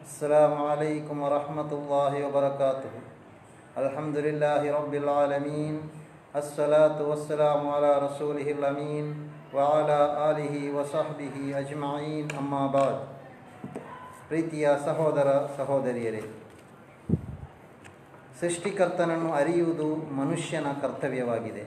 अस्सलामु अलैकुम वरहमतुल्लाहि वबरकातुहु। अल्हम्दुलिल्लाहि रब्बिल आलमीन, अस्सलातु वस्सलामु अला रसूलिहिल अमीन व अला आलिहि व सहबिहि अಜ್ಮഈನ್, ಅಮ್ಮಾ ಬಾದ್. ಪ್ರೀತಿಯ ಸಹೋದರ ಸಹೋದರಿಯರೇ, ಸೃಷ್ಟಿಕರ್ತನನ್ನು ಅರಿಯುವುದು ಮನುಷ್ಯನ ಕರ್ತವ್ಯವಾಗಿದೆ.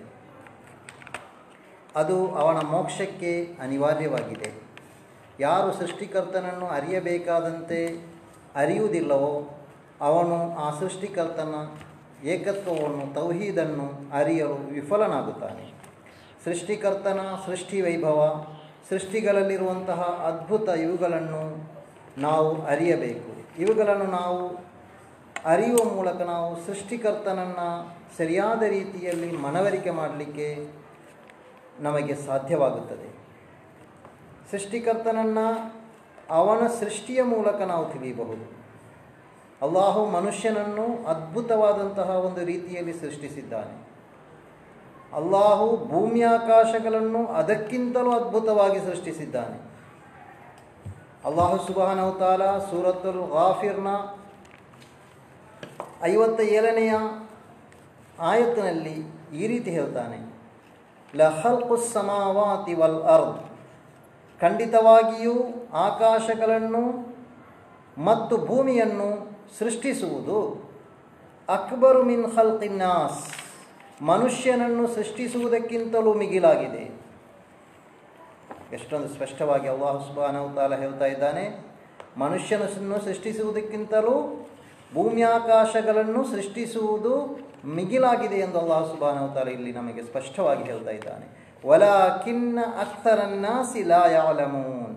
ಅದು ಅವನ ಮೋಕ್ಷಕ್ಕೆ ಅನಿವಾರ್ಯವಾಗಿದೆ. ಯಾರು ಸೃಷ್ಟಿಕರ್ತನನ್ನು ಅರಿಯಬೇಕಾದಂತೆ ಅರಿಯುವುದಿಲ್ಲವೋ ಅವನು ಆ ಸೃಷ್ಟಿಕರ್ತನ ಏಕತ್ವವನ್ನು, ತೌಹೀದನ್ನು ಅರಿಯಲು ವಿಫಲನಾಗುತ್ತಾನೆ. ಸೃಷ್ಟಿಕರ್ತನ ಸೃಷ್ಟಿ ವೈಭವ, ಸೃಷ್ಟಿಗಳಲ್ಲಿರುವಂತಹ ಅದ್ಭುತ ಇವುಗಳನ್ನು ನಾವು ಅರಿಯಬೇಕು. ಇವುಗಳನ್ನು ನಾವು ಅರಿಯುವ ಮೂಲಕ ನಾವು ಸೃಷ್ಟಿಕರ್ತನನ್ನು ಸರಿಯಾದ ರೀತಿಯಲ್ಲಿ ಮನವರಿಕೆ ಮಾಡಲಿಕ್ಕೆ ನಮಗೆ ಸಾಧ್ಯವಾಗುತ್ತದೆ. ಸೃಷ್ಟಿಕರ್ತನನ್ನು ಅವನ ಸೃಷ್ಟಿಯ ಮೂಲಕ ನಾವು ತಿಳಿಯಬಹುದು. ಅಲ್ಲಾಹು ಮನುಷ್ಯನನ್ನು ಅದ್ಭುತವಾದಂತಹ ಒಂದು ರೀತಿಯಲ್ಲಿ ಸೃಷ್ಟಿಸಿದ್ದಾನೆ. ಅಲ್ಲಾಹು ಭೂಮಿಯಾಕಾಶಗಳನ್ನು ಅದಕ್ಕಿಂತಲೂ ಅದ್ಭುತವಾಗಿ ಸೃಷ್ಟಿಸಿದ್ದಾನೆ. ಅಲ್ಲಾಹು ಸುಬ್ಹಾನಹು ತಆಲಾ ಸೂರತುಲ್ ಗಾಫಿರ್ನ 57ನೆಯ ಆಯತ್ತಿನಲ್ಲಿ ಈ ರೀತಿ ಹೇಳ್ತಾನೆ, ಲಖಲ್ಕುಸ್ ಸಮಾವಾತಿ ವಲ್ ಅರ್ದ್, ಖಂಡಿತವಾಗಿಯೂ ಆಕಾಶಗಳನ್ನು ಮತ್ತು ಭೂಮಿಯನ್ನು ಸೃಷ್ಟಿಸುವುದು ಅಕ್ಬರು ಮಿನ್ ಖಲ್ಕಿನ್ ನಾಸ್, ಮನುಷ್ಯನನ್ನು ಸೃಷ್ಟಿಸುವುದಕ್ಕಿಂತಲೂ ಮಿಗಿಲಾಗಿದೆ. ಎಷ್ಟೊಂದು ಸ್ಪಷ್ಟವಾಗಿ ಅಲ್ಲಾಹು ಸುಬ್ಹಾನಹು ತಆಲಾ ಹೇಳ್ತಾ ಇದ್ದಾನೆ, ಮನುಷ್ಯನನ್ನು ಸೃಷ್ಟಿಸುವುದಕ್ಕಿಂತಲೂ ಭೂಮ್ಯಾಕಾಶಗಳನ್ನು ಸೃಷ್ಟಿಸುವುದು ಮಿಗಿಲಾಗಿದೆ ಎಂದು ಅಲ್ಲಾಹು ಸುಬ್ಹಾನಹು ತಆಲಾ ಇಲ್ಲಿ ನಮಗೆ ಸ್ಪಷ್ಟವಾಗಿ ಹೇಳ್ತಾ ಇದ್ದಾನೆ. ವಲಾಕಿನ್ನ ಅಕ್ತರನ್ನಾಸಿ ಲಾ ಯಅಲಮೂನ್,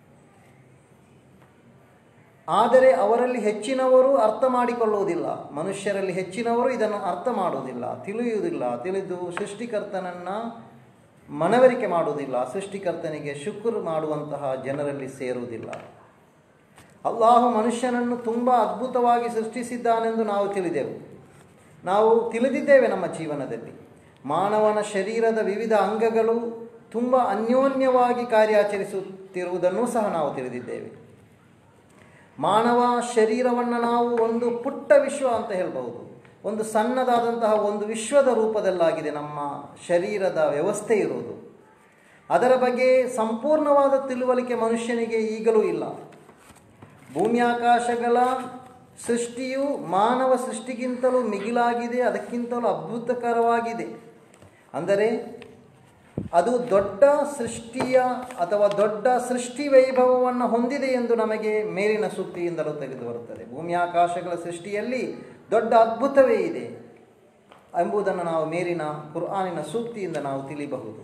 ಆದರೆ ಅವರಲ್ಲಿ ಹೆಚ್ಚಿನವರು ಅರ್ಥ ಮಾಡಿಕೊಳ್ಳುವುದಿಲ್ಲ. ಮನುಷ್ಯರಲ್ಲಿ ಹೆಚ್ಚಿನವರು ಇದನ್ನು ಅರ್ಥ ಮಾಡುವುದಿಲ್ಲ, ತಿಳಿಯುವುದಿಲ್ಲ. ತಿಳಿದು ಸೃಷ್ಟಿಕರ್ತನನ್ನು ಮನವರಿಕೆ ಮಾಡುವುದಿಲ್ಲ, ಸೃಷ್ಟಿಕರ್ತನಿಗೆ ಶುಕ್ರ್ ಮಾಡುವಂತಹ ಜನರಲ್ಲಿ ಸೇರುವುದಿಲ್ಲ. ಅಲ್ಲಾಹು ಮನುಷ್ಯನನ್ನು ತುಂಬ ಅದ್ಭುತವಾಗಿ ಸೃಷ್ಟಿಸಿದ್ದಾನೆಂದು ನಾವು ತಿಳಿದಿದ್ದೇವೆ. ನಮ್ಮ ಜೀವನದಲ್ಲಿ ಮಾನವನ ಶರೀರದ ವಿವಿಧ ಅಂಗಗಳು ತುಂಬ ಅನ್ಯೋನ್ಯವಾಗಿ ಕಾರ್ಯಾಚರಿಸುತ್ತಿರುವುದನ್ನು ಸಹ ನಾವು ತಿಳಿದಿದ್ದೇವೆ. ಮಾನವ ಶರೀರವನ್ನು ನಾವು ಒಂದು ಪುಟ್ಟ ವಿಶ್ವ ಅಂತ ಹೇಳ್ಬಹುದು. ಒಂದು ಸಣ್ಣದಾದಂತಹ ಒಂದು ವಿಶ್ವದ ರೂಪದಲ್ಲಾಗಿದೆ ನಮ್ಮ ಶರೀರದ ವ್ಯವಸ್ಥೆ ಇರುವುದು. ಅದರ ಬಗ್ಗೆ ಸಂಪೂರ್ಣವಾದ ತಿಳುವಳಿಕೆ ಮನುಷ್ಯನಿಗೆ ಈಗಲೂ ಇಲ್ಲ. ಭೂಮ್ಯಾಕಾಶಗಳ ಸೃಷ್ಟಿಯು ಮಾನವ ಸೃಷ್ಟಿಗಿಂತಲೂ ಮಿಗಿಲಾಗಿದೆ, ಅದಕ್ಕಿಂತಲೂ ಅದ್ಭುತಕರವಾಗಿದೆ. ಅಂದರೆ ಅದು ದೊಡ್ಡ ಸೃಷ್ಟಿಯ ಅಥವಾ ದೊಡ್ಡ ಸೃಷ್ಟಿ ವೈಭವವನ್ನು ಹೊಂದಿದೆ ಎಂದು ನಮಗೆ ಮೇಲಿನ ಸೂಕ್ತಿಯಿಂದಲೂ ತೆಗೆದು ಬರುತ್ತದೆ. ಭೂಮ್ಯಾಕಾಶಗಳ ಸೃಷ್ಟಿಯಲ್ಲಿ ದೊಡ್ಡ ಅದ್ಭುತವೇ ಇದೆ ಎಂಬುದನ್ನು ನಾವು ಮೇಲಿನ ಕುರ್ಆನಿನ ಸೂಕ್ತಿಯಿಂದ ನಾವು ತಿಳಿಯಬಹುದು.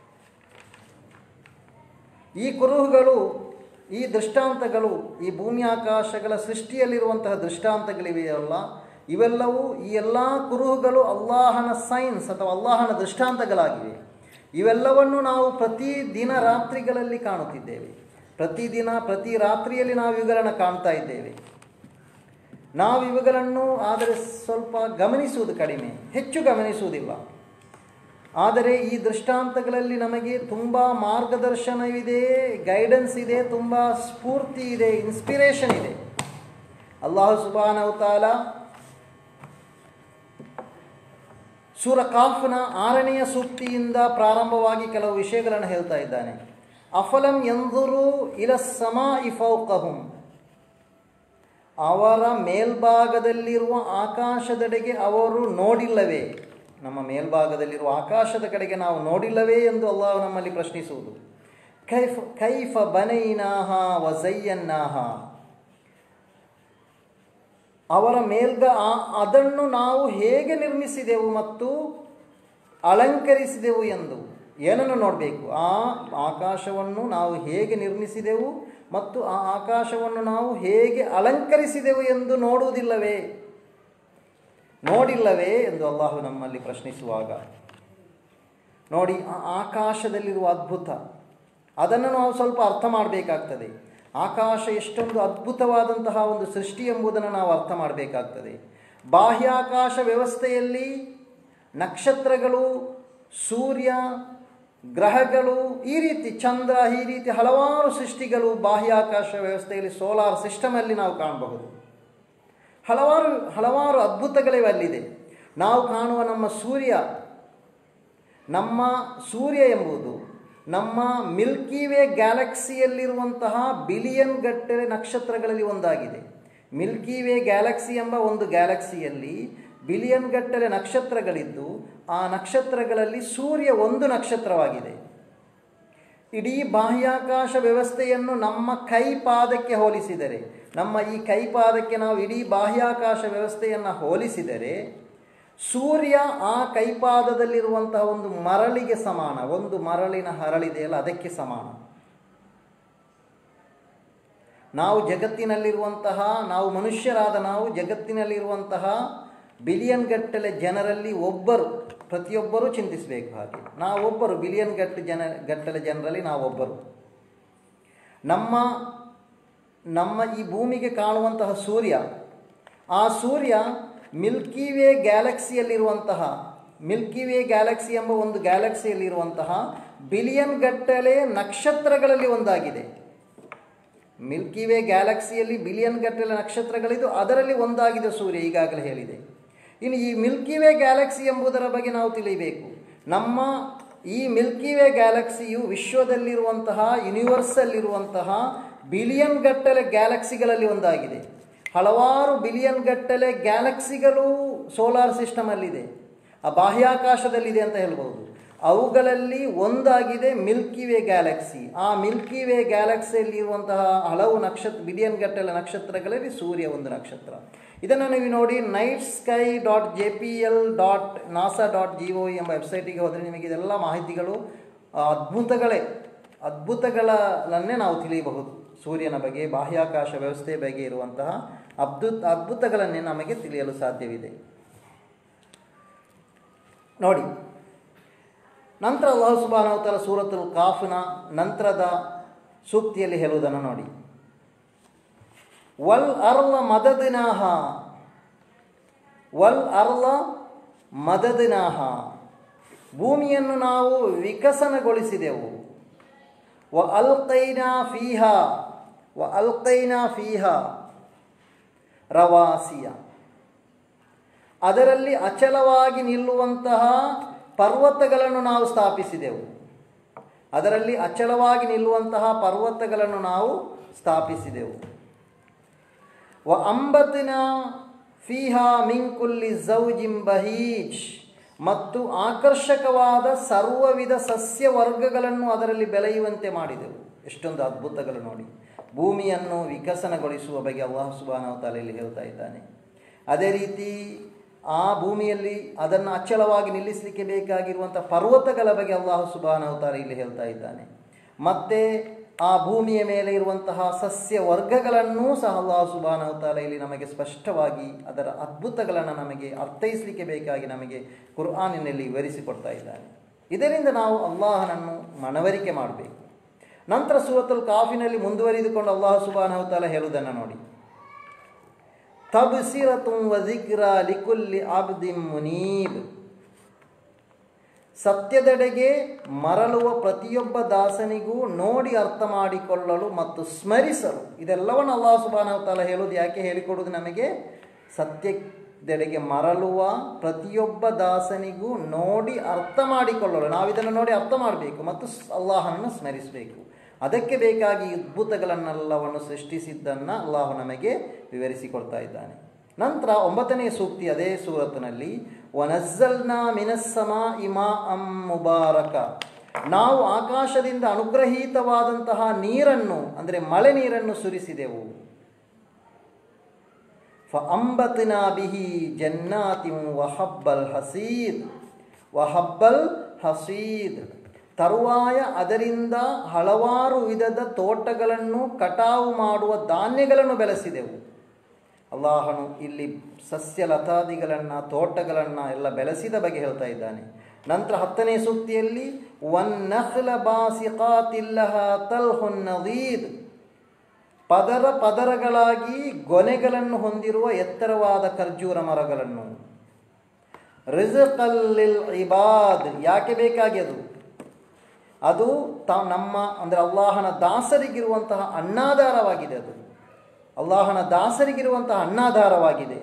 ಈ ಕುರುಹುಗಳು, ಈ ದೃಷ್ಟಾಂತಗಳು, ಈ ಭೂಮ್ಯಾಕಾಶಗಳ ಸೃಷ್ಟಿಯಲ್ಲಿರುವಂತಹ ದೃಷ್ಟಾಂತಗಳಿವೆಯಲ್ಲ, ಇವೆಲ್ಲವೂ, ಈ ಎಲ್ಲ ಕುರುಹುಗಳು ಅಲ್ಲಾಹನ ಸೈನ್ಸ್ ಅಥವಾ ಅಲ್ಲಾಹನ ದೃಷ್ಟಾಂತಗಳಾಗಿವೆ. ಇವೆಲ್ಲವನ್ನು ನಾವು ಪ್ರತಿ ದಿನ ರಾತ್ರಿಗಳಲ್ಲಿ ಕಾಣುತ್ತಿದ್ದೇವೆ. ಪ್ರತಿದಿನ ಪ್ರತಿ ರಾತ್ರಿಯಲ್ಲಿ ನಾವು ಇವುಗಳನ್ನು ಕಾಣ್ತಾ ಇದ್ದೇವೆ. ನಾವು ಇವುಗಳನ್ನು ಆದರೆ ಸ್ವಲ್ಪ ಗಮನಿಸುವುದು ಕಡಿಮೆ, ಹೆಚ್ಚು ಗಮನಿಸುವುದಿಲ್ಲ. ಆದರೆ ಈ ದೃಷ್ಟಾಂತಗಳಲ್ಲಿ ನಮಗೆ ತುಂಬ ಮಾರ್ಗದರ್ಶನವಿದೆ, ಗೈಡೆನ್ಸ್ ಇದೆ, ತುಂಬ ಸ್ಫೂರ್ತಿ ಇದೆ, ಇನ್ಸ್ಪಿರೇಷನ್ ಇದೆ. ಅಲ್ಲಾಹು ಸುಬ್ಹಾನಹು ತಆಲಾ ಸೂರ ಕಾಫ್ನ 6ನೆಯ ಸೂಕ್ತಿಯಿಂದ ಪ್ರಾರಂಭವಾಗಿ ಕೆಲವು ವಿಷಯಗಳನ್ನು ಹೇಳ್ತಾ ಇದ್ದಾನೆ. ಅಫಲಂ ಯಂಜುರು ಇಲಸ್ ಸಮಾಇ ಫೌಕಹುಂ, ಅವರ ಮೇಲ್ಭಾಗದಲ್ಲಿರುವ ಆಕಾಶದೆಡೆಗೆ ಅವರು ನೋಡಿಲ್ಲವೇ? ನಮ್ಮ ಮೇಲ್ಭಾಗದಲ್ಲಿರುವ ಆಕಾಶದ ಕಡೆಗೆ ನಾವು ನೋಡಿಲ್ಲವೇ ಎಂದು ಅಲ್ಲಾಹು ನಮ್ಮಲ್ಲಿ ಪ್ರಶ್ನಿಸುವುದು. ಕೈಫ ಬನೈನಾಹ ವ ಝಯ್ಯನ್ನಾಹ, ಅವರ ಅದನ್ನು ನಾವು ಹೇಗೆ ನಿರ್ಮಿಸಿದೆವು ಮತ್ತು ಅಲಂಕರಿಸಿದೆವು ಎಂದು. ಏನನ್ನು ನೋಡಬೇಕು? ಆ ಆಕಾಶವನ್ನು ನಾವು ಹೇಗೆ ನಿರ್ಮಿಸಿದೆವು ಮತ್ತು ಆ ಆಕಾಶವನ್ನು ನಾವು ಹೇಗೆ ಅಲಂಕರಿಸಿದೆವು ಎಂದು ನೋಡಿಲ್ಲವೇ ಎಂದು ಅಲ್ಲಾಹು ನಮ್ಮಲ್ಲಿ ಪ್ರಶ್ನಿಸುವಾಗ, ನೋಡಿ, ಆ ಆಕಾಶದಲ್ಲಿರುವ ಅದ್ಭುತ, ಅದನ್ನು ನಾವು ಸ್ವಲ್ಪ ಅರ್ಥ ಮಾಡಬೇಕಾಗ್ತದೆ. ಆಕಾಶ ಎಷ್ಟೊಂದು ಅದ್ಭುತವಾದಂತಹ ಒಂದು ಸೃಷ್ಟಿ ಎಂಬುದನ್ನು ನಾವು ಅರ್ಥ ಮಾಡಬೇಕಾಗ್ತದೆ. ಬಾಹ್ಯಾಕಾಶ ವ್ಯವಸ್ಥೆಯಲ್ಲಿ ನಕ್ಷತ್ರಗಳು, ಸೂರ್ಯ, ಗ್ರಹಗಳು, ಈ ರೀತಿ ಚಂದ್ರ, ಈ ರೀತಿ ಹಲವಾರು ಸೃಷ್ಟಿಗಳು ಬಾಹ್ಯಾಕಾಶ ವ್ಯವಸ್ಥೆಯಲ್ಲಿ ಸೋಲಾರ್ ಸಿಸ್ಟಮಲ್ಲಿ ನಾವು ಕಾಣಬಹುದು. ಹಲವಾರು ಅದ್ಭುತಗಳಿವೆ ಅಲ್ಲಿದೆ. ನಾವು ಕಾಣುವ ನಮ್ಮ ಸೂರ್ಯ ಎಂಬುದು ನಮ್ಮ ಮಿಲ್ಕಿ ವೇ ಗ್ಯಾಲಕ್ಸಿಯಲ್ಲಿರುವಂತಹ ಬಿಲಿಯನ್ ಗಟ್ಟಲೆ ನಕ್ಷತ್ರಗಳಲ್ಲಿ ಒಂದಾಗಿದೆ. ಮಿಲ್ಕಿ ವೇ ಗ್ಯಾಲಕ್ಸಿ ಎಂಬ ಒಂದು ಗ್ಯಾಲಕ್ಸಿಯಲ್ಲಿ ಬಿಲಿಯನ್ ಗಟ್ಟಲೆ ನಕ್ಷತ್ರಗಳಿದ್ದು, ಆ ನಕ್ಷತ್ರಗಳಲ್ಲಿ ಸೂರ್ಯ ಒಂದು ನಕ್ಷತ್ರವಾಗಿದೆ. ಇಡೀ ಬಾಹ್ಯಾಕಾಶ ವ್ಯವಸ್ಥೆಯನ್ನು ನಮ್ಮ ಕೈಪಾದಕ್ಕೆ ಹೋಲಿಸಿದರೆ, ನಮ್ಮ ಈ ಕೈಪಾದಕ್ಕೆ ನಾವು ಇಡೀ ಬಾಹ್ಯಾಕಾಶ ವ್ಯವಸ್ಥೆಯನ್ನು ಹೋಲಿಸಿದರೆ, ಸೂರ್ಯ ಆ ಕೈಪಾದದಲ್ಲಿರುವಂತಹ ಒಂದು ಮರಳಿಗೆ ಸಮಾನ. ಒಂದು ಮರಳಿನ ಹರಳಿದೆಯಲ್ಲ, ಅದಕ್ಕೆ ಸಮಾನ. ನಾವು ಮನುಷ್ಯರಾದ ನಾವು ಜಗತ್ತಿನಲ್ಲಿರುವಂತಹ ಬಿಲಿಯನ್ ಗಟ್ಟಲೆ ಜನರಲ್ಲಿ ಪ್ರತಿಯೊಬ್ಬರೂ ಚಿಂತಿಸಬೇಕು. ಹಾಗೆ ನಾವೊಬ್ಬರು ಬಿಲಿಯನ್ ಗಟ್ಟಲೆ ಜನರಲ್ಲಿ ನಾವೊಬ್ಬರು. ನಮ್ಮ ಈ ಭೂಮಿಗೆ ಕಾಣುವಂತಹ ಸೂರ್ಯ, ಆ ಸೂರ್ಯ ಮಿಲ್ಕಿ ವೇ ಗ್ಯಾಲಕ್ಸಿ ಎಂಬ ಒಂದು ಗ್ಯಾಲಕ್ಸಿಯಲ್ಲಿರುವಂತಹ ಬಿಲಿಯನ್ ಗಟ್ಟಲೆ ನಕ್ಷತ್ರಗಳಲ್ಲಿ ಒಂದಾಗಿದೆ. ಮಿಲ್ಕಿ ವೇ ಗ್ಯಾಲಕ್ಸಿಯಲ್ಲಿ ಬಿಲಿಯನ್ ಗಟ್ಟಲೆ ನಕ್ಷತ್ರಗಳಿದ್ದು ಅದರಲ್ಲಿ ಒಂದಾಗಿದೆ ಸೂರ್ಯ, ಈಗಾಗಲೇ ಹೇಳಿದೆ. ಇನ್ನು ಈ ಮಿಲ್ಕಿ ವೇ ಗ್ಯಾಲಕ್ಸಿ ಎಂಬುದರ ಬಗ್ಗೆ ನಾವು ತಿಳಿಯಬೇಕು. ನಮ್ಮ ಈ ಮಿಲ್ಕಿ ವೇ ಗ್ಯಾಲಕ್ಸಿಯು ವಿಶ್ವದಲ್ಲಿರುವಂತಹ, ಯೂನಿವರ್ಸಲ್ಲಿರುವಂತಹ ಬಿಲಿಯನ್ ಗಟ್ಟಲೆ ಗ್ಯಾಲಕ್ಸಿಗಳಲ್ಲಿ ಒಂದಾಗಿದೆ. ಹಲವಾರು ಬಿಲಿಯನ್ ಗಟ್ಟಲೆ ಗ್ಯಾಲಕ್ಸಿಗಳು ಸೋಲಾರ್ ಸಿಸ್ಟಮಲ್ಲಿದೆ, ಆ ಬಾಹ್ಯಾಕಾಶದಲ್ಲಿದೆ ಅಂತ ಹೇಳ್ಬೋದು. ಅವುಗಳಲ್ಲಿ ಒಂದಾಗಿದೆ ಮಿಲ್ಕಿ ವೇ ಗ್ಯಾಲಕ್ಸಿ. ಆ ಮಿಲ್ಕಿ ವೇ ಗ್ಯಾಲಕ್ಸಿಯಲ್ಲಿರುವಂತಹ ಹಲವು ಬಿಲಿಯನ್ ಗಟ್ಟಲೆ ನಕ್ಷತ್ರಗಳಲ್ಲಿ ಸೂರ್ಯ ಒಂದು ನಕ್ಷತ್ರ. ಇದನ್ನು ನೀವು ನೋಡಿ nightsky.jpl.nasa.gov ಎಂಬ ವೆಬ್ಸೈಟಿಗೆ ಹೋದರೆ ನಿಮಗೆ ಇದೆಲ್ಲ ಮಾಹಿತಿಗಳು, ಅದ್ಭುತಗಳನ್ನೇ ನಾವು ತಿಳಿಯಬಹುದು. ಸೂರ್ಯನ ಬಗ್ಗೆ, ಬಾಹ್ಯಾಕಾಶ ವ್ಯವಸ್ಥೆಯ ಬಗ್ಗೆ ಇರುವಂತಹ ಅದ್ಭುತಗಳನ್ನೇ ನಮಗೆ ತಿಳಿಯಲು ಸಾಧ್ಯವಿದೆ. ನೋಡಿ, ನಂತರ ಅಲ್ಲಾಹ್ ಸುಬ್ಹಾನಹು ವ ತಆಲಾ ಸೂರತುಲ್ ಕಾಫ್ನ ನಂತರದ ಸೂಕ್ತಿಯಲ್ಲಿ ಹೇಳುವುದನ್ನು ನೋಡಿ. ವಲ್ ಅರ್ಲ ಮದದ್ನಾಹ, ಭೂಮಿಯನ್ನು ನಾವು ವಿಕಸನಗೊಳಿಸಿದೆವು. ವ ಅಲ್ಕೈನಾ ಫೀಹಾ ರವಾಸಿಯ, ಅದರಲ್ಲಿ ಅಚಲವಾಗಿ ನಿಲ್ಲುವಂತಹ ಪರ್ವತಗಳನ್ನು ನಾವು ಸ್ಥಾಪಿಸಿದೆವು. ವ ಅಂಬತ್ನಾ ಫೀಹಾ ಮಿನ್ ಕುಲ್ಲಿ ಝೌಜಿಂ ಬಹೀಜ್, ಮತ್ತು ಆಕರ್ಷಕವಾದ ಸರ್ವವಿಧ ಸಸ್ಯ ವರ್ಗಗಳನ್ನು ಅದರಲ್ಲಿ ಬೆಳೆಯುವಂತೆ ಮಾಡಿದೆವು. ಎಷ್ಟೊಂದು ಅದ್ಭುತಗಳು ನೋಡಿ. ಭೂಮಿಯನ್ನು ವಿಕಸನಗೊಳಿಸುವ ಬಗ್ಗೆ ಅಲ್ಲಾಹ್ ಸುಬ್ಹಾನಹು ವ ತಆಲಾ ಇಲ್ಲಿ ಹೇಳ್ತಾ ಇದ್ದಾನೆ. ಅದೇ ರೀತಿ ಆ ಭೂಮಿಯಲ್ಲಿ ಅದನ್ನು ಅಚ್ಚಳವಾಗಿ ನಿಲ್ಲಿಸಲಿಕ್ಕೆ ಬೇಕಾಗಿರುವಂಥ ಪರ್ವತಗಳ ಬಗ್ಗೆ ಅಲ್ಲಾಹ್ ಸುಬ್ಹಾನಹು ವ ತಆಲಾ ಇಲ್ಲಿ ಹೇಳ್ತಾ ಇದ್ದಾನೆ. ಮತ್ತು ಆ ಭೂಮಿಯ ಮೇಲೆ ಇರುವಂತಹ ಸಸ್ಯ ವರ್ಗಗಳನ್ನೂ ಸಹ ಅಲ್ಲಾಹ್ ಸುಬ್ಹಾನಹು ವ ತಆಲಾ ಇಲ್ಲಿ ನಮಗೆ ಸ್ಪಷ್ಟವಾಗಿ ಅದರ ಅದ್ಭುತಗಳನ್ನು ನಮಗೆ ಅರ್ಥೈಸಲಿಕ್ಕೆ ಬೇಕಾಗಿ ನಮಗೆ ಕುರ್ಆನಿನಲ್ಲಿ ವಿವರಿಸಿಕೊಡ್ತಾ ಇದ್ದಾನೆ. ಇದರಿಂದ ನಾವು ಅಲ್ಲಾಹನನ್ನು ಮನವರಿಕೆ ಮಾಡಬೇಕು. ನಂತರ ಸೂರತುಲ್ ಕಾಫಿನಲ್ಲಿ ಮುಂದುವರಿದುಕೊಂಡು ಅಲ್ಲಾಹ್ ಸುಬ್ಹಾನಹು ವ ತಆಲಾ ಹೇಳುವುದನ್ನು ನೋಡಿ. ತಬ್ಸಿರತುಂ ವ ಜಿಕ್ರಾ ಲಿಕುಲ್ಲಿ ಅಬ್ದಿನ್ ಮುನೀಬ್, ಸತ್ಯದೆಡೆಗೆ ಮರಳುವ ಪ್ರತಿಯೊಬ್ಬ ದಾಸನಿಗೂ ನೋಡಿ ಅರ್ಥ ಮಾಡಿಕೊಳ್ಳಲು ಮತ್ತು ಸ್ಮರಿಸಲು. ಇದೆಲ್ಲವನ್ನು ಅಲ್ಲಾಹ್ ಸುಬ್ಹಾನಹು ವ ತಆಲಾ ಹೇಳುವುದು ಯಾಕೆ, ಹೇಳಿಕೊಡುವುದು ನಮಗೆ. ಸತ್ಯದೆಡೆಗೆ ಮರಳುವ ಪ್ರತಿಯೊಬ್ಬ ದಾಸನಿಗೂ ನೋಡಿ ಅರ್ಥ ಮಾಡಿಕೊಳ್ಳಲು, ನಾವಿದನ್ನು ನೋಡಿ ಅರ್ಥ ಮಾಡಬೇಕು ಮತ್ತು ಅಲ್ಲಾಹನನ್ನು ಸ್ಮರಿಸಬೇಕು. ಅದಕ್ಕೆ ಬೇಕಾಗಿ ಅದ್ಭುತಗಳನ್ನೆಲ್ಲವನ್ನು ಸೃಷ್ಟಿಸಿದ್ದನ್ನು ಅಲ್ಲಾಹು ನಮಗೆ ವಿವರಿಸಿಕೊಡ್ತಾ ಇದ್ದಾನೆ. ನಂತರ 9ನೇ ಸೂಕ್ತಿ ಅದೇ ಸೂರತ್ನಲ್ಲಿ, ವನಜ್ಜಲ್ನಾ ಮಿನಸ್ ಸಮಾಇ ಮಾಅಂ ಮುಬಾರಕ, ನಾವು ಆಕಾಶದಿಂದ ಅನುಗ್ರಹೀತವಾದಂತಹ ನೀರನ್ನು, ಅಂದರೆ ಮಳೆ ನೀರನ್ನು ಸುರಿಸಿದೆವು. ಫಅಂಬತ್ನಾ ಬಿಹಿ ಜನ್ನಾತಿನ್ ವಹಬ್ಬಲ್ ಹಸೀದ್, ತರುವಾಯ ಅದರಿಂದ ಹಲವಾರು ವಿಧದ ತೋಟಗಳನ್ನು, ಕಟಾವು ಮಾಡುವ ಧಾನ್ಯಗಳನ್ನು ಬೆಳೆಸಿದೆವು. ಅಲ್ಲಾಹನು ಇಲ್ಲಿ ಸಸ್ಯ ಲತಾದಿಗಳನ್ನು, ತೋಟಗಳನ್ನು ಎಲ್ಲ ಬೆಳೆಸಿದ ಬಗ್ಗೆ ಹೇಳ್ತಾ ಇದ್ದಾನೆ. ನಂತರ 10ನೇ ಸೂಕ್ತಿಯಲ್ಲಿ ವನ್ನಖ್ಲ ಬಾಸಿಕಾತಿನ್ ಲಹಾ ತಲ್ಹುನ್ ನದೀದ್, ಪದರಗಳಾಗಿ ಗೊನೆಗಳನ್ನು ಹೊಂದಿರುವ ಎತ್ತರವಾದ ಖರ್ಜೂರ ಮರಗಳನ್ನು. ರಿಜ್ಕಲ್ ಲಿಲ್ ಇಬಾದ್, ಯಾಕೆ ಬೇಕಾಗಿ ಅದು, ಅದು ನಮ್ಮ ಅಂದರೆ ಅಲ್ಲಾಹನ ದಾಸರಿಗಿರುವಂತಹ ಅನ್ನಾಧಾರವಾಗಿದೆ. ಅದು ಅಲ್ಲಾಹನ ದಾಸರಿಗಿರುವಂತಹ ಅನ್ನಾಧಾರವಾಗಿದೆ.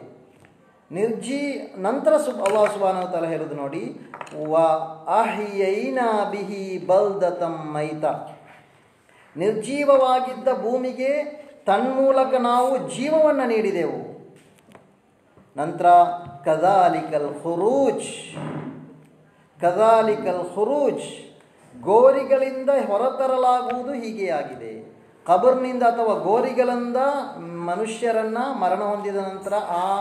ನಂತರ ಅಲ್ಲಾಹ್ ಸುಬ್ಹಾನಹು ವ ತಆಲಾ ಹೇಳುದು ನೋಡಿ, ವ ಅಹ್ಯೈನಾ ಬಿಹಿ ಬಲ್ದತಂ ಮೈತ, ನಿರ್ಜೀವವಾಗಿದ್ದ ಭೂಮಿಗೆ ತನ್ಮೂಲಕ ನಾವು ಜೀವವನ್ನು ನೀಡಿದೆವು. ನಂತರ ಕದಾಲಿಕಲ್ ಖುರೂಜ್, ಗೋರಿಗಳಿಂದ ಹೊರತರಲಾಗುವುದು ಹೀಗೆ ಆಗಿದೆ. ಕಬರ್ನಿಂದ ಅಥವಾ ಗೋರಿಗಳಿಂದ ಮನುಷ್ಯರನ್ನು ಮರಣ ಹೊಂದಿದ ನಂತರ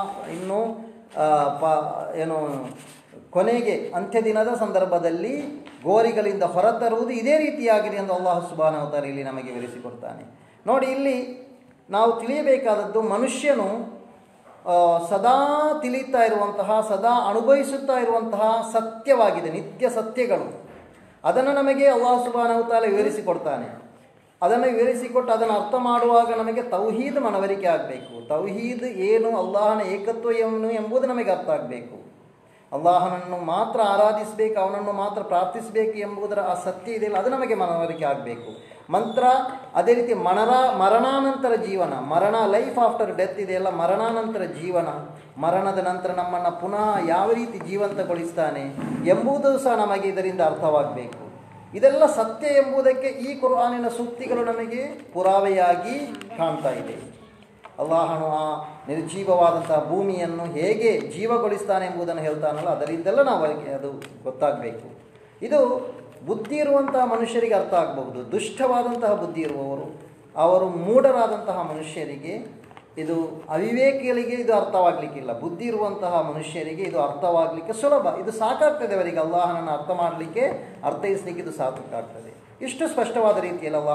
ಕೊನೆಗೆ ಅಂತ್ಯ ದಿನದ ಸಂದರ್ಭದಲ್ಲಿ ಗೋರಿಗಳಿಂದ ಹೊರತರುವುದು ಇದೇ ರೀತಿಯಾಗಿದೆ ಎಂದು ಅಲ್ಲಾಹ್ ಸುಬ್ಹಾನಹು ವ ತಆಲಾ ಇಲ್ಲಿ ನಮಗೆ ವಿವರಿಸಿಕೊಡ್ತಾನೆ. ನೋಡಿ, ಇಲ್ಲಿ ನಾವು ತಿಳಿಯಬೇಕಾದದ್ದು ಮನುಷ್ಯನು ಸದಾ ತಿಳಿತಾ ಇರುವಂತಹ, ಸದಾ ಅನುಭವಿಸುತ್ತಾ ಇರುವಂತಹ ಸತ್ಯವಾಗಿದೆ, ನಿತ್ಯ ಸತ್ಯಗಳು. ಅದನ್ನು ನಮಗೆ ಅಲ್ಲಾಹ್ ಸುಬ್ಹಾನಹು ವ ತಆಲಾ ವಿವರಿಸಿಕೊಡ್ತಾನೆ. ಅದನ್ನು ವಿವರಿಸಿಕೊಟ್ಟು ಅದನ್ನು ಅರ್ಥ ಮಾಡುವಾಗ ನಮಗೆ ತೌಹೀದ್ ಮನವರಿಕೆ ಆಗಬೇಕು. ತೌಹೀದ್ ಏನು, ಅಲ್ಲಾಹನ ಏಕತ್ವ ಏನು ಎಂಬುದು ನಮಗೆ ಅರ್ಥ ಆಗಬೇಕು. ಅಲ್ಲಾಹನನ್ನು ಮಾತ್ರ ಆರಾಧಿಸಬೇಕು, ಅವನನ್ನು ಮಾತ್ರ ಪ್ರಾರ್ಥಿಸಬೇಕು ಎಂಬುದರ ಆ ಸತ್ಯ ಇದೆಯಲ್ಲ, ಅದು ನಮಗೆ ಮನವರಿಕೆ ಆಗಬೇಕು. ಮಂತ್ರ ಅದೇ ರೀತಿ ಮರಣಾನಂತರ ಜೀವನ, ಲೈಫ್ ಆಫ್ಟರ್ ಡೆತ್ ಇದೆಯಲ್ಲ, ಮರಣಾನಂತರ ಜೀವನ, ಮರಣದ ನಂತರ ನಮ್ಮನ್ನು ಪುನಃ ಯಾವ ರೀತಿ ಜೀವಂತಗೊಳಿಸ್ತಾನೆ ಎಂಬುದು ಸಹ ನಮಗೆ ಇದರಿಂದ ಅರ್ಥವಾಗಬೇಕು. ಇದೆಲ್ಲ ಸತ್ಯ ಎಂಬುದಕ್ಕೆ ಈ ಕುರ್ಆನಿನ ಸೂಕ್ತಿಗಳು ನಮಗೆ ಪುರಾವೆಯಾಗಿ ಕಾಣ್ತಾ ಇದೆ. ಅಲ್ಲಾಹನು ಆ ನಿರ್ಜೀವವಾದಂತಹ ಭೂಮಿಯನ್ನು ಹೇಗೆ ಜೀವಗೊಳಿಸ್ತಾನೆ ಎಂಬುದನ್ನು ಹೇಳ್ತಾನಲ್ಲ, ಅದರಿಂದೆಲ್ಲ ನಾವು ಅದು ಗೊತ್ತಾಗಬೇಕು. ಇದು ಬುದ್ಧಿ ಇರುವಂತಹ ಮನುಷ್ಯರಿಗೆ ಅರ್ಥ ಆಗಬಹುದು. ದುಷ್ಟವಾದಂತಹ ಬುದ್ಧಿ ಇರುವವರು, ಅವರು ಮೂಢರಾದಂತಹ ಮನುಷ್ಯರಿಗೆ, ಇದು ಅವಿವೇಕಿಗಳಿಗೆ ಇದು ಅರ್ಥವಾಗಲಿಕ್ಕಿಲ್ಲ. ಬುದ್ಧಿ ಇರುವಂತಹ ಮನುಷ್ಯರಿಗೆ ಇದು ಅರ್ಥವಾಗಲಿಕ್ಕೆ ಸುಲಭ, ಇದು ಸಾಕಾಗ್ತದೆ ಅವರಿಗೆ. ಅಲ್ಲಾಹನನ್ನು ಅರ್ಥ ಮಾಡಲಿಕ್ಕೆ, ಅರ್ಥೈಸಲಿಕ್ಕೆ ಇದು ಸಾಕಾಗ್ತದೆ. ಇಷ್ಟು ಸ್ಪಷ್ಟವಾದ ರೀತಿಯಲ್ಲಿ ಅಲ್ಲಾಹ.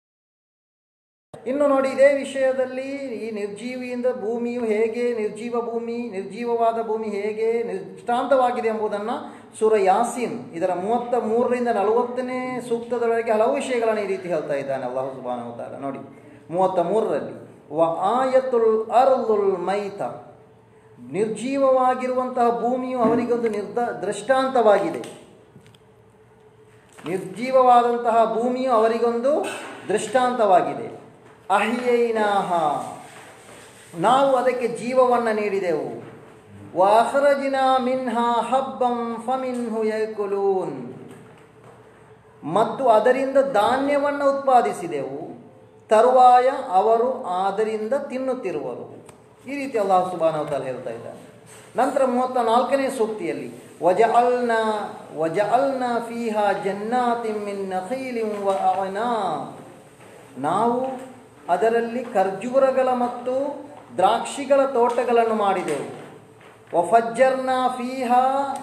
ಇನ್ನು ನೋಡಿ, ಇದೇ ವಿಷಯದಲ್ಲಿ ಈ ನಿರ್ಜೀವಿಯಿಂದ ಭೂಮಿಯು ಹೇಗೆ, ನಿರ್ಜೀವವಾದ ಭೂಮಿ ಹೇಗೆ ದೃಷ್ಟಾಂತವಾಗಿದೆ ಎಂಬುದನ್ನು ಸೂರ ಯಾಸೀನ್ ಇದರ 33ರಿಂದ 40ನೇ ಸೂಕ್ತದವರೆಗೆ ಹಲವು ವಿಷಯಗಳನ್ನು ಈ ರೀತಿ ಹೇಳ್ತಾ ಇದ್ದಾನೆ ಅಲ್ಲಾಹ್ ಸುಬ್ಹಾನಹು ವ ತಆಲಾ. ನೋಡಿ, 33ರಲ್ಲಿ ವ ಆಯತುಲ್ ಅರ್ದುಲ್ ಮೈತ, ನಿರ್ಜೀವವಾಗಿರುವಂತಹ ಭೂಮಿಯು ಅವರಿಗೊಂದು ದೃಷ್ಟಾಂತವಾಗಿದೆ. ನಿರ್ಜೀವವಾದಂತಹ ಭೂಮಿಯು ಅವರಿಗೊಂದು ದೃಷ್ಟಾಂತವಾಗಿದೆ. ಅಹ್ಯೈನಾಹ, ನಾವು ಅದಕ್ಕೆ ಜೀವವನ್ನು ನೀಡಿದೆವು. ವ ಅಖ್ರಜ್ನಾ ಮಿನ್ಹಾ ಹಬ್ಬಂ ಫಮಿನ್ಹು ಯಅಕುಲೂನ್, ಮತ್ತು ಅದರಿಂದ ಧಾನ್ಯವನ್ನು ಉತ್ಪಾದಿಸಿದೆವು, ತರುವಾಯ ಅವರು ಅದರಿಂದ ತಿನ್ನುತ್ತಿರುವರು. ಈ ರೀತಿ ಅಲ್ಲಾಹ್ ಸುಬ್ಹಾನಹು ವ ತಆಲಾ ಹೇಳ್ತಾ ಇದ್ದಾನೆ. ನಂತರ 34ನೇ ಸೂಕ್ತಿಯಲ್ಲಿ ವಜಅಲ್ನಾ ಫೀಹಾ ಜನ್ನಾತಿನ್ ಮಿನ್ ನಖೀಲಿನ್ ವ ಅಅನಾಬ್, ನಾವು ಅದರಲ್ಲಿ ಖರ್ಜೂರಗಳ ಮತ್ತು ದ್ರಾಕ್ಷಿಗಳ ತೋಟಗಳನ್ನು ಮಾಡಿದೆವು. ವಫಜ್ಜರ್ನಾ ಫೀಹಾ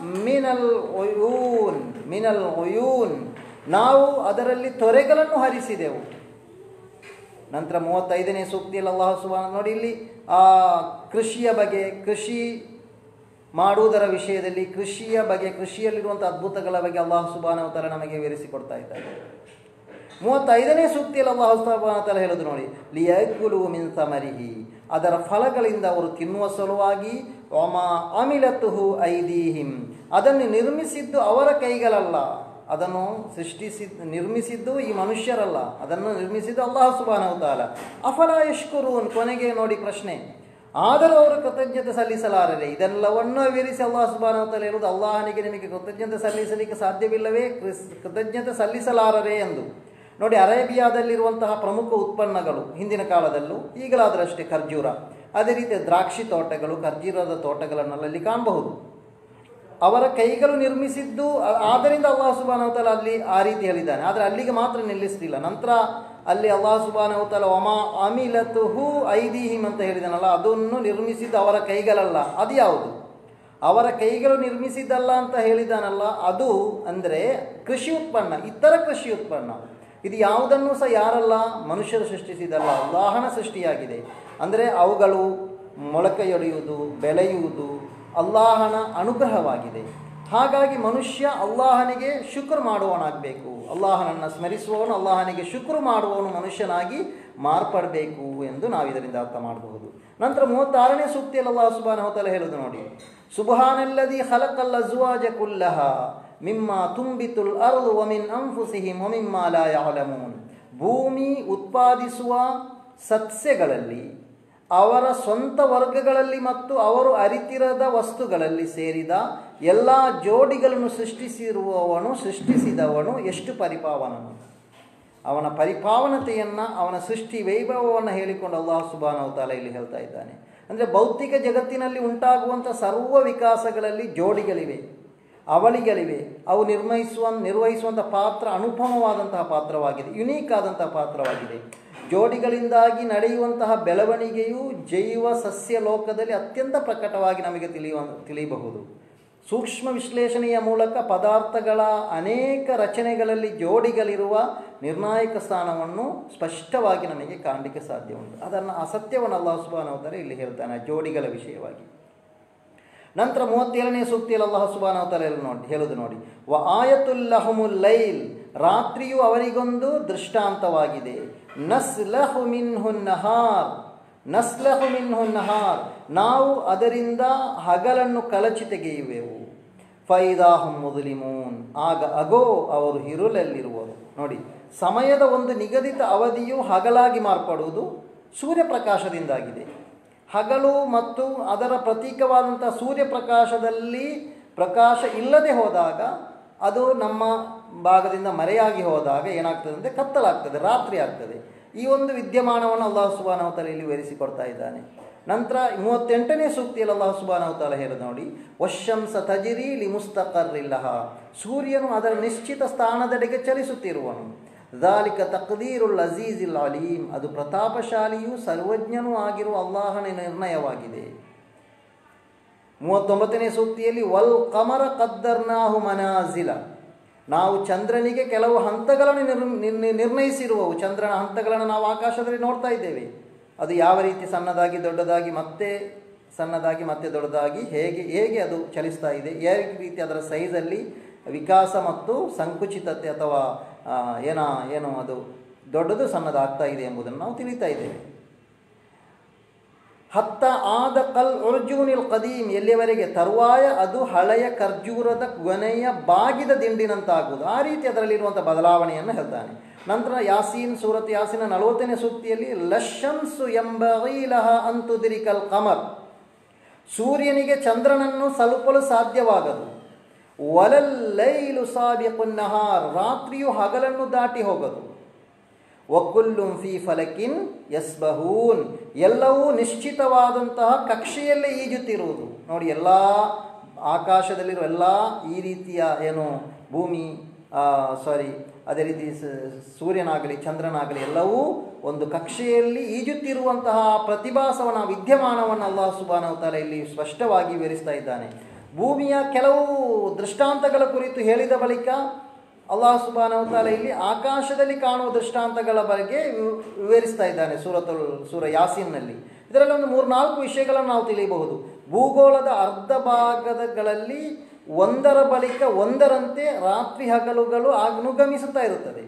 ಮಿನಲ್ ಉಯೂನ್, ನಾವು ಅದರಲ್ಲಿ ತೊರೆಗಳನ್ನು ಹರಿಸಿದೆವು. ನಂತರ 35ನೇ ಸೂಕ್ತಿಯಲ್ಲಿ ಅಲ್ಲಾಹ್ ಸುಬ್ಹಾನಹು ನೋಡಿ, ಇಲ್ಲಿ ಆ ಕೃಷಿಯ ಬಗ್ಗೆ, ಕೃಷಿ ಮಾಡುವುದರ ವಿಷಯದಲ್ಲಿ, ಕೃಷಿಯ ಬಗ್ಗೆ, ಕೃಷಿಯಲ್ಲಿರುವಂಥ ಅದ್ಭುತಗಳ ಬಗ್ಗೆ ಅಲ್ಲಾಹ್ ಸುಬ್ಹಾನಹು ವ ತಆಲಾ ನಮಗೆ ವಿವರಿಸಿಕೊಡ್ತಾ ಇದ್ದಾರೆ. 35ನೇ ಸೂಕ್ತಿಯಲ್ಲಿ ಅಲ್ಲಾಹ್ ಸುಬ್ಹಾನಹು ವ ತಆಲಾ ಹೇಳೋದು ನೋಡಿ, ಲಿಯಅಕುಲು ಮಿನ್ ಸಮರಿಹಿ, ಅದರ ಫಲಗಳಿಂದ ಅವರು ತಿನ್ನುವ ಸಲುವಾಗಿ, ವಮಾ ಅಮಿಲತುಹು ಐದೀಹಿಂ, ಅದನ್ನು ನಿರ್ಮಿಸಿದ್ದು ಅವರ ಕೈಗಳಲ್ಲ, ಅದನ್ನು ನಿರ್ಮಿಸಿದ್ದು ಈ ಮನುಷ್ಯರಲ್ಲ, ಅದನ್ನು ನಿರ್ಮಿಸಿದ್ದು ಅಲ್ಲಾಹ್ ಸುಬ್ಹಾನಹು ವ ತಆಲಾ. ಅಫಲಾ ಯಶ್ಕುರೂನ್, ಕೊನೆಗೆ ನೋಡಿ ಪ್ರಶ್ನೆ, ಆದರೂ ಅವರು ಕೃತಜ್ಞತೆ ಸಲ್ಲಿಸಲಾರರೆ. ಇದೆಲ್ಲವನ್ನೂ ವಿವರಿಸಿ ಅಲ್ಲಾಹ್ ಸುಬ್ಹಾನಹು ವ ತಆಲಾ ಹೇಳುವುದು, ಅಲ್ಲಾಹನಿಗೆ ನಿಮಗೆ ಕೃತಜ್ಞತೆ ಸಲ್ಲಿಸಲಿಕ್ಕೆ ಸಾಧ್ಯವಿಲ್ಲವೇ, ಕೃತಜ್ಞತೆ ಸಲ್ಲಿಸಲಾರರೆ ಎಂದು. ನೋಡಿ, ಅರೇಬಿಯಾದಲ್ಲಿರುವಂತಹ ಪ್ರಮುಖ ಉತ್ಪನ್ನಗಳು ಹಿಂದಿನ ಕಾಲದಲ್ಲೂ ಈಗಲಾದರೂ ಅಷ್ಟೇ ಖರ್ಜೂರ, ಅದೇ ರೀತಿ ದ್ರಾಕ್ಷಿ ತೋಟಗಳು, ಖರ್ಜೂರದ ತೋಟಗಳನ್ನೆಲ್ಲ ಅಲ್ಲಿ ಕಾಣಬಹುದು. ಅವರ ಕೈಗಳು ನಿರ್ಮಿಸಿದ್ದು, ಆದ್ದರಿಂದ ಅಲ್ಲಾಹ್ ಸುಬ್ಹಾನಹು ವ ತಆಲಾ ಅಲ್ಲಿ ಆ ರೀತಿ ಹೇಳಿದ್ದಾನೆ. ಆದರೆ ಅಲ್ಲಿಗೆ ಮಾತ್ರ ನಿಲ್ಲಿಸಲಿಲ್ಲ. ನಂತರ ಅಲ್ಲಿ ಅಲ್ಲಾಹ್ ಸುಬ್ಹಾನಹು ವ ತಆಲಾ ವಮಾ ಅಮಿಲತುಹು ಐದೀಹಿಂ ಅಂತ ಹೇಳಿದಾನಲ್ಲ, ಅದನ್ನು ನಿರ್ಮಿಸಿದ್ದು ಅವರ ಕೈಗಳಲ್ಲ. ಅದು ಯಾವುದು? ಅವರ ಕೈಗಳು ನಿರ್ಮಿಸಿದ್ದಲ್ಲ ಅಂತ ಹೇಳಿದಾನಲ್ಲ, ಅದು ಅಂದರೆ ಕೃಷಿ ಉತ್ಪನ್ನ, ಇತರ ಕೃಷಿ ಉತ್ಪನ್ನ. ಇದು ಯಾವುದನ್ನು ಸಹ ಯಾರಲ್ಲ, ಮನುಷ್ಯರು ಸೃಷ್ಟಿಸಿದಲ್ಲ, ಅಲ್ಲಾಹನ ಸೃಷ್ಟಿಯಾಗಿದೆ. ಅಂದರೆ ಅವುಗಳು ಮೊಳಕೆಯೊಡೆಯುವುದು, ಬೆಳೆಯುವುದು ಅಲ್ಲಾಹನ ಅನುಗ್ರಹವಾಗಿದೆ. ಹಾಗಾಗಿ ಮನುಷ್ಯ ಅಲ್ಲಾಹನಿಗೆ ಶುಕ್ರ್ ಮಾಡುವವನಾಗಬೇಕು. ಅಲ್ಲಾಹನನ್ನು ಸ್ಮರಿಸುವವನು, ಅಲ್ಲಾಹನಿಗೆ ಶುಕ್ರ್ ಮಾಡುವವನು ಮನುಷ್ಯನಾಗಿ ಮಾರ್ಪಡಬೇಕು ಎಂದು ನಾವು ಇದರಿಂದ ಅರ್ಥ ಮಾಡಬಹುದು. ನಂತರ 36ನೇ ಸೂಕ್ತಿಯಲ್ಲಿ ಅಲ್ಲಾಹ್ ಸುಬ್ಹಾನಹು ವ ತಆಲಾ ಹೇಳುವುದು ನೋಡಿ, ಸುಬ್ಹಾನಲ್ಲದಿ ಖಲಕಲ್ ಅಜ್ವಾಜ ಕುಲ್ಲಹ, ಮಿಮ್ಮಾ ತುಂಬಿತುಲ್ ಅರ್ದು ವಮಿನ್ ಅಂಫುಸಿಹಿಂ ವಮಿಮ್ಮಾ ಲಾ ಯಅಲಮೂನ್. ಭೂಮಿ ಉತ್ಪಾದಿಸುವ ಸಸ್ಯಗಳಲ್ಲಿ, ಅವರ ಸ್ವಂತ ವರ್ಗಗಳಲ್ಲಿ ಮತ್ತು ಅವರು ಅರಿತಿರದ ವಸ್ತುಗಳಲ್ಲಿ ಸೇರಿದ ಎಲ್ಲ ಜೋಡಿಗಳನ್ನು ಸೃಷ್ಟಿಸಿದವನು ಎಷ್ಟು ಪರಿಪಾವನನು. ಅವನ ಪರಿಪಾವನತೆಯನ್ನು, ಅವನ ಸೃಷ್ಟಿ ವೈಭವವನ್ನು ಹೇಳಿಕೊಂಡು ಅಲ್ಲಾಹ್ ಸುಬ್ಹಾನಹು ವ ತಆಲಾ ಇಲ್ಲಿ ಹೇಳ್ತಾ ಇದ್ದಾನೆ. ಅಂದರೆ ಭೌತಿಕ ಜಗತ್ತಿನಲ್ಲಿ ಉಂಟಾಗುವಂಥ ಸರ್ವ ವಿಕಾಸಗಳಲ್ಲಿ ಜೋಡಿಗಳಿವೆ, ಅವಳಿಗಳಿವೆ. ಅವು ನಿರ್ವಹಿಸುವಂಥ ಪಾತ್ರ ಅನುಪಮವಾದಂತಹ ಪಾತ್ರವಾಗಿದೆ, ಯುನೀಕ್ ಆದಂತಹ ಪಾತ್ರವಾಗಿದೆ. ಜೋಡಿಗಳಿಂದಾಗಿ ನಡೆಯುವಂತಹ ಬೆಳವಣಿಗೆಯು ಜೈವ ಸಸ್ಯ ಲೋಕದಲ್ಲಿ ಅತ್ಯಂತ ಪ್ರಕಟವಾಗಿ ನಮಗೆ ತಿಳಿಯಬಹುದು. ಸೂಕ್ಷ್ಮ ವಿಶ್ಲೇಷಣೆಯ ಮೂಲಕ ಪದಾರ್ಥಗಳ ಅನೇಕ ರಚನೆಗಳಲ್ಲಿ ಜೋಡಿಗಳಿರುವ ನಿರ್ಣಾಯಕ ಸ್ಥಾನವನ್ನು ಸ್ಪಷ್ಟವಾಗಿ ನಮಗೆ ಕಾಣಲಿಕ್ಕೆ ಸಾಧ್ಯ ಉಂಟು. ಆ ಸತ್ಯವನ್ನು ಅಲ್ಲಾಹ್ ಸುಬ್ಹಾನಹು ವ ತಆಲಾ ಇಲ್ಲಿ ಹೇಳ್ತಾನೆ ಜೋಡಿಗಳ ವಿಷಯವಾಗಿ. ನಂತರ 37ನೇ ಸೂಕ್ತಿಯಲ್ಲಿ ಅಲ್ಲಾಹ್ ಸುಬ್ಹಾನಹು ವ ತಆಲಾ ಹೇಳುವುದು ನೋಡಿ, ವ ಆಯತುಲ್ ಲಹುಮುಲ್ ಲೈಲ್, ರಾತ್ರಿಯು ಅವರಿಗೊಂದು ದೃಷ್ಟಾಂತವಾಗಿದೆ. ನಸ್ಲಹು ಮಿನ್ಹುನ್ ನಹಾರ್, ನಾವು ಅದರಿಂದ ಹಗಲನ್ನು ಕಳಚಿ ತೆಗೆಯುವೆವು. ಫೈದಾಹುಂ ಮುದ್ಲಿಮೂನ್, ಆಗ ಅಗೋ ಅವರು ಹಿರುಳಲ್ಲಿರುವರು. ನೋಡಿ, ಸಮಯದ ಒಂದು ನಿಗದಿತ ಅವಧಿಯು ಹಗಲಾಗಿ ಮಾರ್ಪಡುವುದು ಸೂರ್ಯಪ್ರಕಾಶದಿಂದಾಗಿದೆ. ಹಗಲು ಮತ್ತು ಅದರ ಪ್ರತೀಕವಾದಂಥ ಸೂರ್ಯಪ್ರಕಾಶದಲ್ಲಿ ಪ್ರಕಾಶ ಇಲ್ಲದೆ ಹೋದಾಗ, ಅದು ನಮ್ಮ ಭಾಗದಿಂದ ಮರೆಯಾಗಿ ಹೋದಾಗ ಏನಾಗ್ತದೆ ಅಂದರೆ ಕತ್ತಲಾಗ್ತದೆ, ರಾತ್ರಿ ಆಗ್ತದೆ. ಈ ಒಂದು ವಿದ್ಯಮಾನವನ್ನು ಅಲ್ಲಾಹ್ ಸುಬ್ಹಾನಹು ವ ತಆಲಾ ಇಲ್ಲಿ ವಿವರಿಸಿಕೊಡ್ತಾ ಇದ್ದಾನೆ. ನಂತರ 38ನೇ ಸೂಕ್ತಿಯಲ್ಲಿ ಅಲ್ಲಾಹ್ ಸುಬ್ಹಾನಹು ವ ತಆಲಾ ಹೇಳಿದ ನೋಡಿ, ವಶ್ಶಂಸ ತಜ್ರಿ ಲಿಮುಸ್ತಕರ್ರಿನ್ ಲಹಾ, ಸೂರ್ಯನು ಅದರ ನಿಶ್ಚಿತ ಸ್ಥಾನದೆಡೆಗೆ ಚಲಿಸುತ್ತಿರುವನು. ذَلِكَ تَقْدِيرُ الْعَزِيزِ الْعَلِيمِ, ಅದು ಪ್ರತಾಪಶಾಲಿಯೂ ಸರ್ವಜ್ಞನೂ ಆಗಿರುವ ಅಲ್ಲಾಹನ ನಿರ್ಣಯವಾಗಿದೆ. 39ನೇ ಸೂಕ್ತಿಯಲ್ಲಿ ವಲ್ ಕಮರ ಕದ್ದರ್ನಾಹು ಮನಾಜಿಲ, ನಾವು ಚಂದ್ರನಿಗೆ ಕೆಲವು ಹಂತಗಳನ್ನು ನಿರ್ಣಯಿಸಿರುವವು. ಚಂದ್ರನ ಹಂತಗಳನ್ನು ನಾವು ಆಕಾಶದಲ್ಲಿ ನೋಡ್ತಾ ಇದ್ದೇವೆ. ಅದು ಯಾವ ರೀತಿ ಸಣ್ಣದಾಗಿ ದೊಡ್ಡದಾಗಿ ಮತ್ತೆ ಸಣ್ಣದಾಗಿ ಮತ್ತೆ ದೊಡ್ಡದಾಗಿ ಹೇಗೆ ಅದು ಚಲಿಸ್ತಾ ಇದೆ, ಯಾವ ರೀತಿ ಅದರ ಸೈಜಲ್ಲಿ ವಿಕಾಸ ಮತ್ತು ಸಂಕುಚಿತತೆ ಅಥವಾ ಏನು ಅದು ದೊಡ್ಡದು ಸಣ್ಣದಾಗ್ತಾ ಇದೆ ಎಂಬುದನ್ನು ನಾವು ತಿಳಿತಾ ಇದ್ದೇವೆ. ಹತ್ತ ಆದ ಕಲ್ ಉರ್ಜೂನಿಲ್ ಕದೀಮ್, ಎಲ್ಲಿಯವರೆಗೆ ತರುವಾಯ ಅದು ಹಳೆಯ ಖರ್ಜೂರದ ಕೊನೆಯ ಬಾಗಿದ ದಿಂಡಿನಂತಾಗುವುದು. ಆ ರೀತಿ ಅದರಲ್ಲಿರುವಂಥ ಬದಲಾವಣೆಯನ್ನು ಹೇಳ್ತಾನೆ. ನಂತರ ಸೂರತ್ ಯಾಸೀನ್ 40ನೇ ಸೂಕ್ತಿಯಲ್ಲಿ ಲಶಂಸು ಯಂಬಗೀ ಲಹಾ ಅನ್ ತುದ್ರಿಕಲ್ ಕಮರ್, ಸೂರ್ಯನಿಗೆ ಚಂದ್ರನನ್ನು ತಲುಪಲು ಸಾಧ್ಯವಾಗದು. ವಲಲ್ ಲೈಲು ಸಾಬಿಕುನ್ ನಹಾರ್, ರಾತ್ರಿಯು ಹಗಲನ್ನು ದಾಟಿ ಹೋಗದು. ವಕುಲ್ಲುಂ ಫೀ ಫಲಕಿನ್ ಯಸ್ಬಹೂನ್, ಎಲ್ಲವೂ ನಿಶ್ಚಿತವಾದಂತಹ ಕಕ್ಷೆಯಲ್ಲೇ ಈಜುತ್ತಿರುವುದು. ನೋಡಿ, ಎಲ್ಲ ಆಕಾಶದಲ್ಲಿರುವ ಎಲ್ಲ ಈ ರೀತಿಯ ಭೂಮಿ ಅದೇ ರೀತಿ ಸೂರ್ಯನಾಗಲಿ ಚಂದ್ರನಾಗಲಿ ಎಲ್ಲವೂ ಒಂದು ಕಕ್ಷೆಯಲ್ಲಿ ಈಜುತ್ತಿರುವಂತಹ ಪ್ರತಿಭಾಸವನ ವಿದ್ಯಮಾನವನ್ನು ಅಲ್ಲಾಹ್ ಸುಬ್ಹಾನಹು ವ ತಆಲಾ ಇಲ್ಲಿ ಸ್ಪಷ್ಟವಾಗಿ ವಿವರಿಸ್ತಾ ಇದ್ದಾನೆ. ಭೂಮಿಯ ಕೆಲವು ದೃಷ್ಟಾಂತಗಳ ಕುರಿತು ಹೇಳಿದ ಬಳಿಕ ಅಲ್ಲಾಹ್ ಸುಬ್ಹಾನಹು ವ ತಆಲಾ ಇಲ್ಲಿ ಆಕಾಶದಲ್ಲಿ ಕಾಣುವ ದೃಷ್ಟಾಂತಗಳ ಬಗ್ಗೆ ವಿವರಿಸ್ತಾ ಇದ್ದಾನೆ ಸೂರ ಯಾಸೀನ್ನಲ್ಲಿ. ಇದರಲ್ಲಿ ಒಂದು 3-4 ವಿಷಯಗಳನ್ನು ನಾವು ತಿಳಿಯಬಹುದು. ಭೂಗೋಳದ ಅರ್ಧ ಭಾಗಗಳಲ್ಲಿ ಒಂದರ ಬಳಿಕ ಒಂದರಂತೆ ರಾತ್ರಿ ಹಗಲುಗಳು ಅನುಗಮಿಸ್ತಾ ಇರ್ತದೆ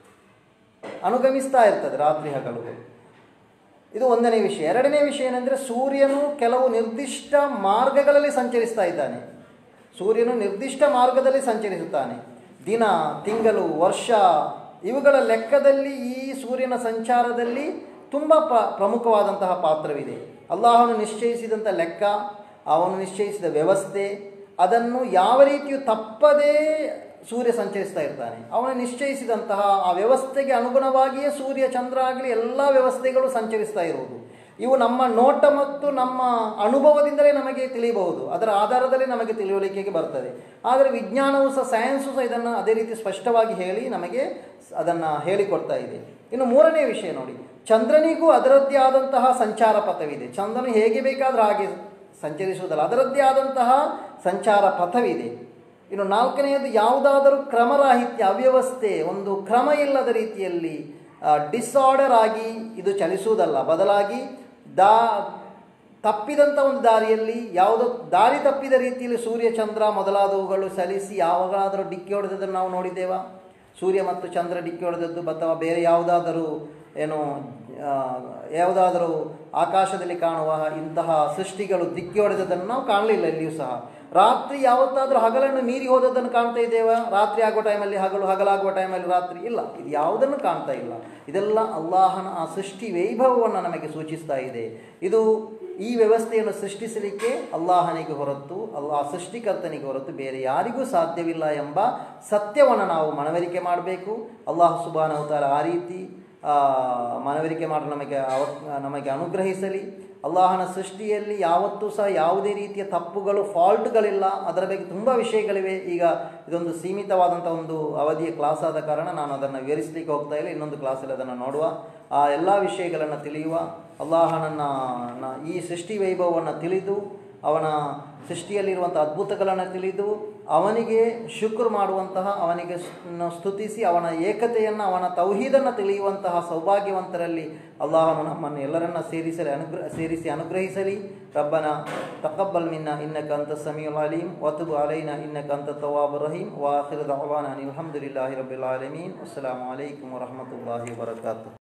ರಾತ್ರಿ ಹಗಲುಗಳು. ಇದು ಒಂದನೇ ವಿಷಯ. ಎರಡನೇ ವಿಷಯ ಏನೆಂದರೆ, ಸೂರ್ಯನು ಕೆಲವು ನಿರ್ದಿಷ್ಟ ಮಾರ್ಗಗಳಲ್ಲಿ ಸಂಚರಿಸ್ತಾ ಇದ್ದಾನೆ. ಸೂರ್ಯನು ನಿರ್ದಿಷ್ಟ ಮಾರ್ಗದಲ್ಲಿ ಸಂಚರಿಸುತ್ತಾನೆ. ದಿನ, ತಿಂಗಳು, ವರ್ಷ ಇವುಗಳ ಲೆಕ್ಕದಲ್ಲಿ ಈ ಸೂರ್ಯನ ಸಂಚಾರದಲ್ಲಿ ತುಂಬ ಪ್ರಮುಖವಾದಂತಹ ಪಾತ್ರವಿದೆ. ಅಲ್ಲಾಹನು ನಿಶ್ಚಯಿಸಿದಂಥ ಲೆಕ್ಕ, ಅವನು ನಿಶ್ಚಯಿಸಿದ ವ್ಯವಸ್ಥೆ, ಅದನ್ನು ಯಾವ ರೀತಿಯೂ ತಪ್ಪದೇ ಸೂರ್ಯ ಸಂಚರಿಸ್ತಾ ಇರ್ತಾನೆ. ಅವನು ನಿಶ್ಚಯಿಸಿದಂತಹ ಆ ವ್ಯವಸ್ಥೆಗೆ ಅನುಗುಣವಾಗಿಯೇ ಸೂರ್ಯ, ಚಂದ್ರ ಆಗಲಿ ಎಲ್ಲ ವ್ಯವಸ್ಥೆಗಳು ಸಂಚರಿಸ್ತಾ ಇರುವುದು. ಇವು ನಮ್ಮ ನೋಟ ಮತ್ತು ನಮ್ಮ ಅನುಭವದಿಂದಲೇ ನಮಗೆ ತಿಳಿಯಬಹುದು, ಅದರ ಆಧಾರದಲ್ಲಿ ನಮಗೆ ತಿಳುವಳಿಕೆಗೆ ಬರ್ತದೆ. ಆದರೆ ವಿಜ್ಞಾನವೂ ಸಹ, ಸೈನ್ಸು ಸಹ ಇದನ್ನು ಅದೇ ರೀತಿ ಸ್ಪಷ್ಟವಾಗಿ ಹೇಳಿ ನಮಗೆ ಅದನ್ನು ಹೇಳಿಕೊಡ್ತಾ ಇದೆ. ಇನ್ನು 3ನೇ ವಿಷಯ ನೋಡಿ, ಚಂದ್ರನಿಗೂ ಅದರದ್ದೇ ಆದಂತಹ ಸಂಚಾರ ಪಥವಿದೆ. ಚಂದ್ರನು ಹೇಗೆ ಬೇಕಾದರೂ ಹಾಗೆ ಸಂಚರಿಸುವುದಲ್ಲ, ಅದರದ್ದೇ ಆದಂತಹ ಸಂಚಾರ ಪಥವಿದೆ. ಇನ್ನು 4ನೇದು, ಯಾವುದಾದರೂ ಕ್ರಮರಾಹಿತ್ಯ, ಅವ್ಯವಸ್ಥೆ, ಒಂದು ಕ್ರಮ ಇಲ್ಲದ ರೀತಿಯಲ್ಲಿ ಡಿಸಾರ್ಡರ್ ಆಗಿ ಇದು ಚಲಿಸುವುದಲ್ಲ, ಬದಲಾಗಿ ತಪ್ಪಿದಂಥ ಒಂದು ದಾರಿಯಲ್ಲಿ, ಯಾವುದೋ ದಾರಿ ತಪ್ಪಿದ ರೀತಿಯಲ್ಲಿ ಸೂರ್ಯ, ಚಂದ್ರ ಮೊದಲಾದವುಗಳು ಚಲಿಸಿ ಯಾವಾಗಲಾದರೂ ಡಿಕ್ಕಿ ಹೊಡೆದದ್ದನ್ನು ನಾವು ನೋಡಿದ್ದೇವಾ? ಸೂರ್ಯ ಮತ್ತು ಚಂದ್ರ ಡಿಕ್ಕಿ ಹೊಡೆದದ್ದು ಅಥವಾ ಬೇರೆ ಯಾವುದಾದರೂ ಯಾವುದಾದರೂ ಆಕಾಶದಲ್ಲಿ ಕಾಣುವ ಇಂತಹ ಸೃಷ್ಟಿಗಳು ದಿಕ್ಕಿ ಹೊಡೆದದನ್ನು ನಾವು ಕಾಣಲಿಲ್ಲ ಎಲ್ಲಿಯೂ ಸಹ. ರಾತ್ರಿ ಯಾವತ್ತಾದರೂ ಹಗಲನ್ನು ಮೀರಿ ಹೋದದ್ದನ್ನು ಕಾಣ್ತಾ ಇದ್ದೇವೆ? ರಾತ್ರಿ ಆಗುವ ಟೈಮಲ್ಲಿ ಹಗಲು, ಹಗಲಾಗುವ ಟೈಮಲ್ಲಿ ರಾತ್ರಿ ಇಲ್ಲ. ಇದು ಯಾವುದನ್ನು ಕಾಣ್ತಾ ಇಲ್ಲ. ಇದೆಲ್ಲ ಅಲ್ಲಾಹನ ಆ ಸೃಷ್ಟಿ ವೈಭವವನ್ನು ನಮಗೆ ಸೂಚಿಸ್ತಾ ಇದೆ. ಇದು ಈ ವ್ಯವಸ್ಥೆಯನ್ನು ಸೃಷ್ಟಿಸಲಿಕ್ಕೆ ಅಲ್ಲಾಹನಿಗೆ ಹೊರತು, ಸೃಷ್ಟಿಕರ್ತನಿಗೆ ಹೊರತು ಬೇರೆ ಯಾರಿಗೂ ಸಾಧ್ಯವಿಲ್ಲ ಎಂಬ ಸತ್ಯವನ್ನು ನಾವು ಮನವರಿಕೆ ಮಾಡಬೇಕು. ಅಲ್ಲಾಹ್ ಸುಬ್ಹಾನಹು ವ ತಆಲಾ ಆ ರೀತಿ ಮನವರಿಕೆ ಮಾಡಲು ನಮಗೆ ಅನುಗ್ರಹಿಸಲಿ. ಅಲ್ಲಾಹನ ಸೃಷ್ಟಿಯಲ್ಲಿ ಯಾವತ್ತೂ ಸಹ ಯಾವುದೇ ರೀತಿಯ ತಪ್ಪುಗಳು, ಫಾಲ್ಟ್ಗಳಿಲ್ಲ. ಅದರ ಬಗ್ಗೆ ತುಂಬ ವಿಷಯಗಳಿವೆ. ಈಗ ಇದೊಂದು ಸೀಮಿತವಾದಂಥ ಒಂದು ಅವಧಿಯ ಕ್ಲಾಸ್ ಆದ ಕಾರಣ ನಾನು ಅದನ್ನು ವಿವರಿಸಲಿಕ್ಕೆ ಹೋಗ್ತಾ ಇಲ್ಲ. ಇನ್ನೊಂದು ಕ್ಲಾಸಲ್ಲಿ ಅದನ್ನು ನೋಡುವ, ಆ ಎಲ್ಲ ವಿಷಯಗಳನ್ನು ತಿಳಿಯುವ, ಅಲ್ಲಾಹನನ್ನು ಈ ಸೃಷ್ಟಿ ವೈಭವವನ್ನು ತಿಳಿದು, ಅವನ ಸೃಷ್ಟಿಯಲ್ಲಿರುವಂಥ ಅದ್ಭುತಗಳನ್ನು ತಿಳಿದು, ಅವನಿಗೆ ಶುಕ್ರ್ ಮಾಡುವಂತಹ, ಅವನಿಗೆ ಸ್ತುತಿಸಿ, ಅವನ ಏಕತೆಯನ್ನು, ಅವನ ತೌಹೀದನ್ನು ತಿಳಿಯುವಂತಹ ಸೌಭಾಗ್ಯವಂತರಲ್ಲಿ ಅಲ್ಲಾಹನು ನಮ್ಮನ್ನು ಎಲ್ಲರನ್ನ ಸೇರಿಸಿ ಅನುಗ್ರಹಿಸಲಿ. ರಬ್ಬನಾ ತಕಬ್ಬಲ್ ಮಿನ್ನಾ ಇನ್ನಕ ಅಂತ ಸಮೀಉಲ್ ಅಲೀಮ್ ವತುಬ್ ಅಲೈನಾ ಇನ್ನಕ ಅಂತ ತವ್ವಾಬುರ್ ರಹೀಮ್ ವ ಆಖಿರು ದಅವಾನಾ ಅನಿಲ್ ಹಮ್ದುಲಿಲ್ಲಾಹಿ ರಬ್ಬಿಲ್ ಆಲಮೀನ್. ಅಸ್ಸಲಾಮು ಅಲೈಕುಂ ವರಹಮತುಲ್ಲಾಹಿ ವಬರಕಾತುಹು.